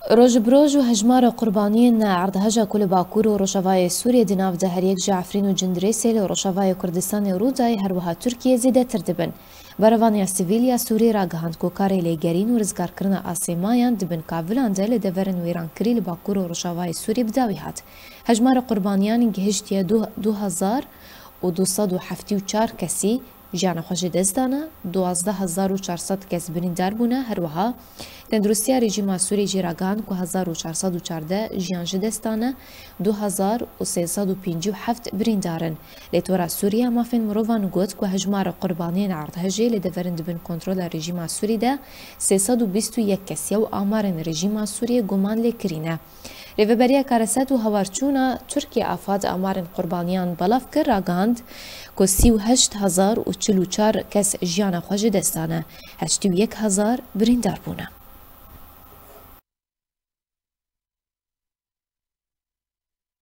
روج بروج و هجمار قربانيين عرض هجا كل باكور و روشافای سوريا دناف ده هر یک جعفرين و جندريسل و روشافای كردستان روزای هروها تركيا زيده تردبن. بروانيا سيفيليا سوري راگهاند کو کاری لیگرین و رزگار کرنا آسیمایان دبن کابلان ده لدورن ویران کری لباکور و روشافای سوري بداوی هات. هجمار قربانیان گهشتیا 2274 کسی جیان خوش دستانه 12400 کس بریندار بونه هروها تندرستیا رژیم سوری جراگان که 1414 جیان دستانه 2357 بریندارن لیتورا سوریا مافن مروان گوت که هجمار قربانیان عرض هجی لدورند بن کنترل رژیم سوری ده 321 کسی و آمارن رژیم سوری گمان لکرینه ریوبریا کارسات و هوارچونا ترکیه افاد آمارن قربانیان بلاف کر راگاند که 38044 کس جیان خوش دستانه 81000 بریندار بونه.